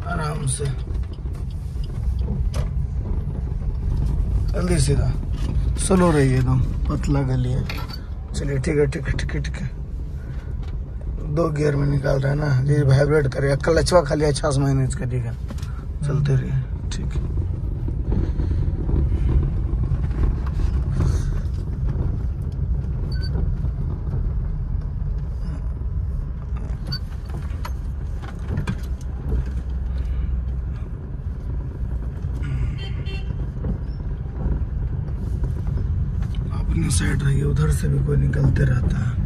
आराम से जल्दी सीधा स्लो रही है एकदम, पतला गली है। चलिए ठीक है ठीक है ठीक है ठीक है। 2 गियर में निकाल रहा है ना, ये वाइब्रेट करेगा, क्लचवा खाली अच्छा से मैनेज करिएगा, चलते रहिए ठीक है। अपने साइड रहिए, उधर से भी कोई निकलते रहता है।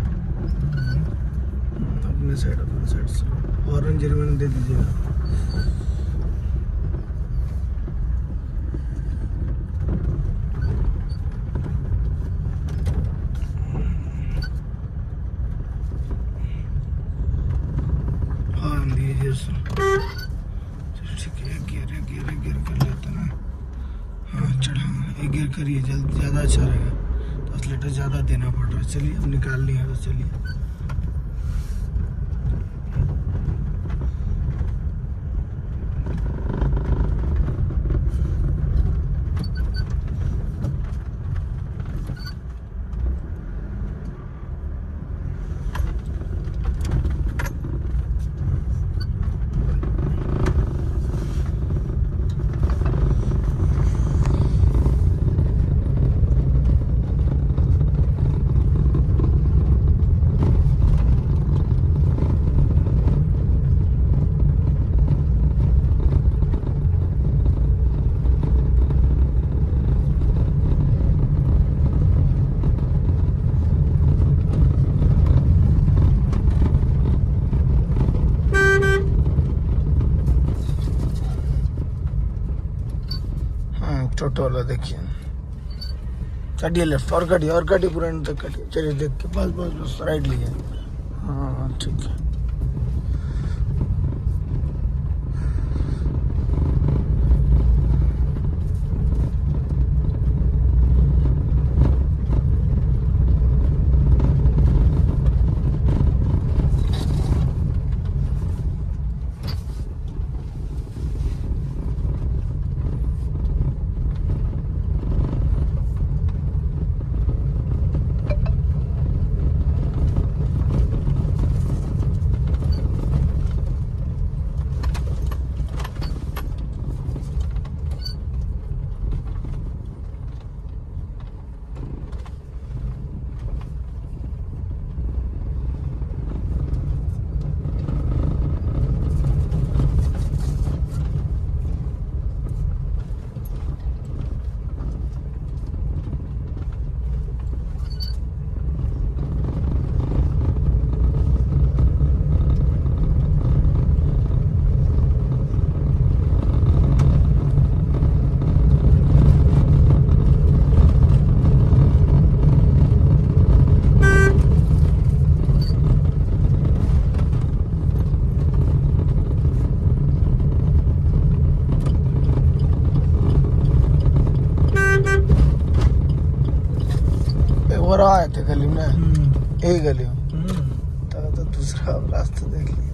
अपने साइड से ऑरेंज रिबन दे दीजिएगा। हॉर्न दीजिए सर, ठीक है। गियर कर लेते ना। हाँ चढ़ा, एक गियर करिए, जल्द ज़्यादा अच्छा रहेगा। 10 लीटर ज़्यादा देना पड़ रहा है। चलिए अब निकाल लिया तो चलिए। टोटो वाला देखिए, काटिए लेफ्ट और काटिए पूरा एंड तक काटिए। चलिए देख के बस राइट लीजिए। हाँ ठीक है। और आए थे गली में, एक गली में तो दूसरा रास्ता देख लिया।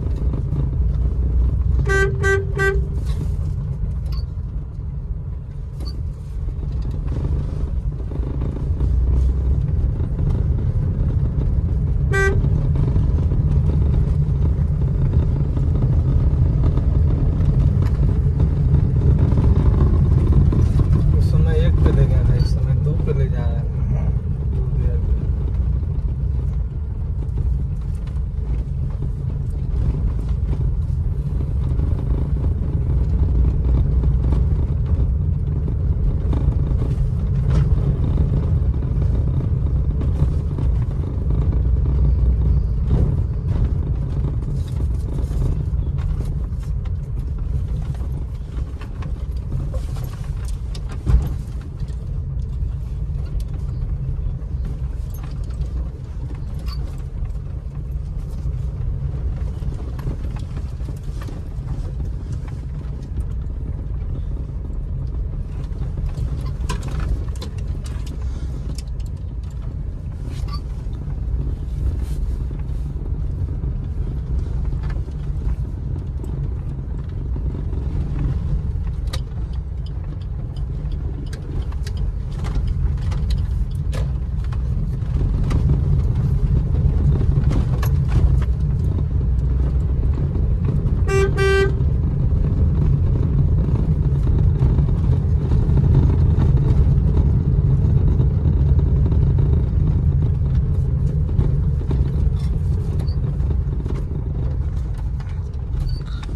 उस समय 1 पे ले गया था, इस समय 2 पे ले जा रहा है।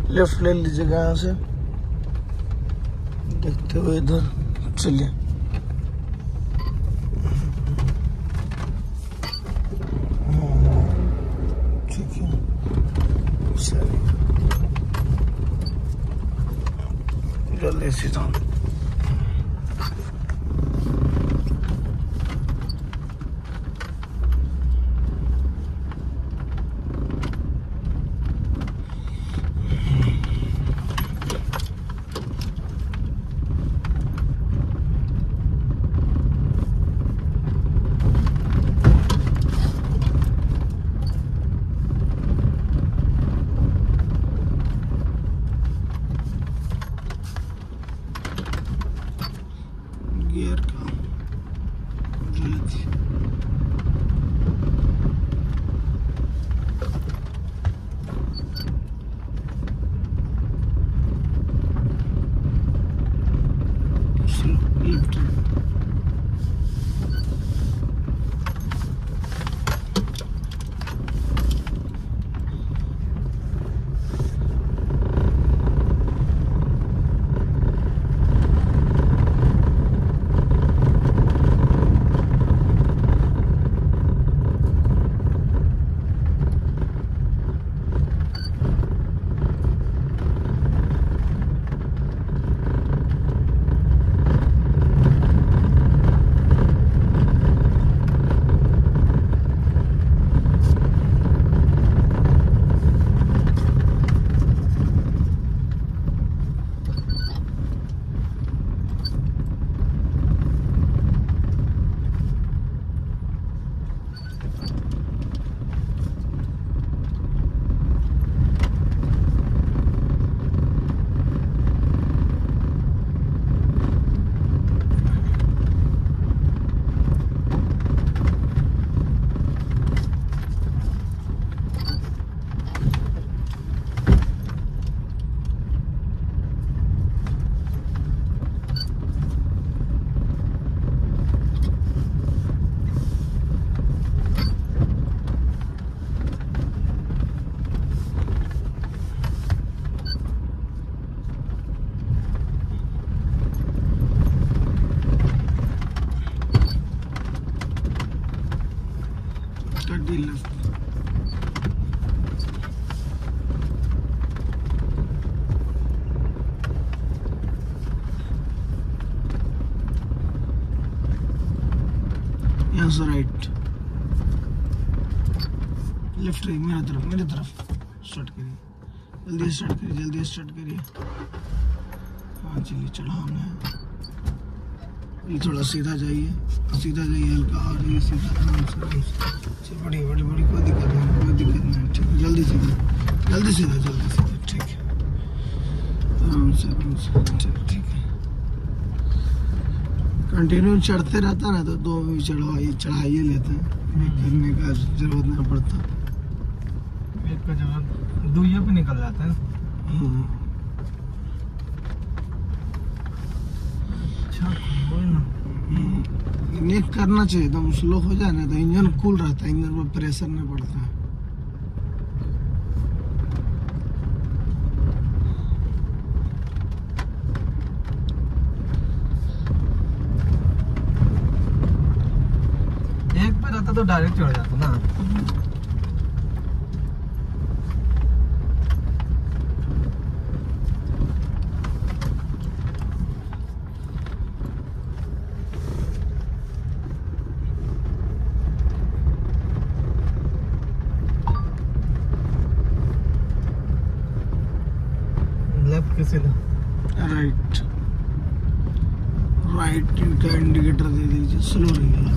लेफ्ट ले लीजिएगा यहाँ से, देखते हुए इधर चलिए। ठीक है, चलिए जल्दी सीधा। गियर का लेफ्ट लेफ्ट। यहाँ से राइट, लेफ्ट रही, मेरे तरफ स्टार्ट करिए, जल्दी स्टार्ट करिए, जल्दी स्टार्ट करिए। हाँ चलिए, चढ़ान है, ये थोड़ा सीधा जाइए, हल्का, और ये सीधा आराम से, बड़ी कोई दिक्कत नहीं, ठीक है, जल्दी सीधा, ठीक है, आराम से, ठीक है। कंटिन्यू चढ़ते रहता ना तो दो भी चढ़ाइए लेते हैं, करने का जरूरत नहीं पड़ता, एक का जरूरत दुइये पे निकल जाता है। अच्छा, कोई ना, नेक करना चाहिए, एकदम स्लो हो जाए ना तो इंजन कूल रहता है, इंजन में प्रेशर नहीं पड़ता है। एक पे रहता तो डायरेक्ट चढ़ जाता ना। लेफ्ट के सीधा, राइट का इंडिकेटर दे दीजिए, स्लो रहिए।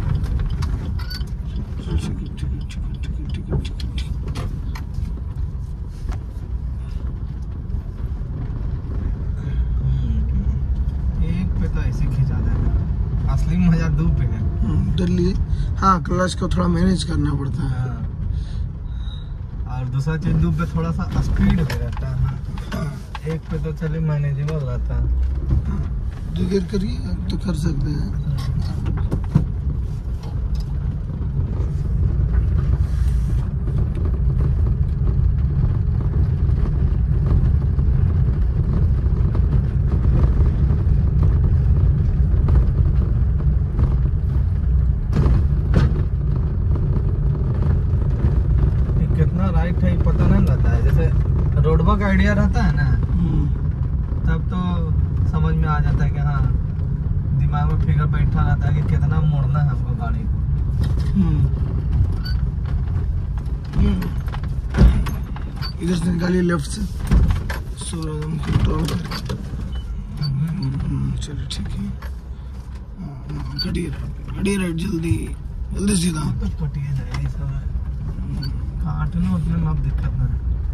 एक पे तो ऐसे खिंचा जाएगा, असली मजा दो पे है। दिल्ली, हाँ, क्लच को थोड़ा मैनेज करना पड़ता है। और दूसरा चीज दो पे थोड़ा सा स्पीड भी रहता है। एक पे तो चले मैनेजेबल रहता है। जिगर करिए, अब तो कर सकते हैं। का आइडिया रहता है ना, तब तो समझ में आ जाता है कि हाँ, दिमाग में फिगर बैठा रहता है कि कितना मोड़ना है हमको गाड़ी को। इधर से निकालिए लेफ्ट से, सोलर कंट्रोल। चलो ठीक है, कटिए राइट, जल्दी जल्दी सीधा। तो कटिए जाएगी सब, काटने उठने में अब दिक्कत ना है।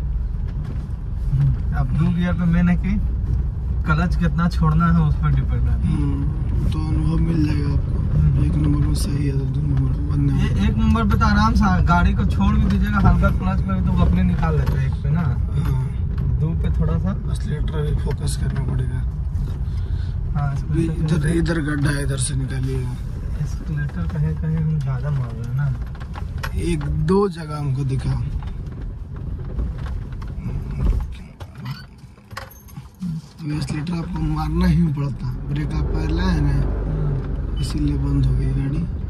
अब 2 गियर पे मैंने कि क्लच कितना छोड़ना है उस पर डिपेंड है। तो अनुभव मिल जाएगा आपको। 1 नंबर में सही है, तो 2 नंबर बनने में 1 नंबर पे तो आराम से गाड़ी को छोड़ भी दीजिएगा, हल्का क्लच में तो वो अपने निकाल लेते हैं 1 पे ना। 2 पे थोड़ा सा एक्सीलेटर भी फोकस करना पड़ेगा। हाँ, इधर गड्ढा है, इधर से निकालिएगा। एक्सीलेटर कहीं कहीं हम ज्यादा मार रहे हैं ना। 1-2 जगह हमको दिखा। एक्सीलेटर आपको मारना ही पड़ता, ब्रेक आप पहले है ना, इसीलिए बंद हो गई गाड़ी।